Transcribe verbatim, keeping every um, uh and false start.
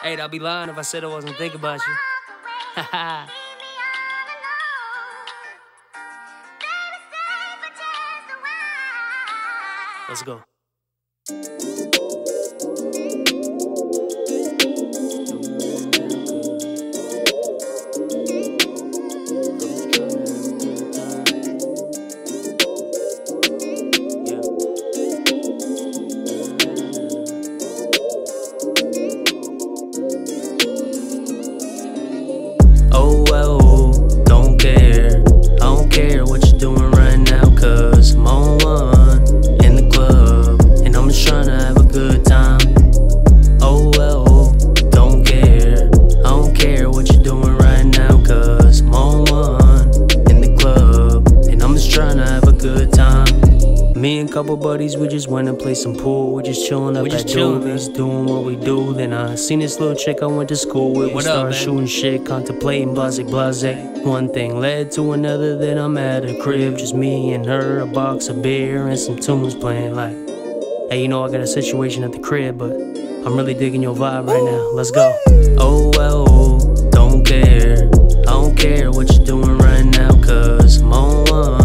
Hey, I'd be lying if I said I wasn't thinking about you. Haha. Let's go. Oh well, don't care. I don't care what you're doing right now, cause I'm on one in the club, and I'm just trying to have a good time. Oh well, don't care. I don't care what you're doing right now, cause I'm on one in the club, and I'm just trying to have a good time. Me and couple buddies, we just went and played some pool. We just chillin' up at Dooley's, doing what we do. Then I seen this little chick I went to school with. We started shooting shit, contemplating blase blase. One thing led to another, then I'm at a crib, just me and her, a box of beer and some tunes playing like, hey, you know I got a situation at the crib, but I'm really digging your vibe right now. Let's go. Oh well, don't care. I don't care what you're doing right now, cause I'm on one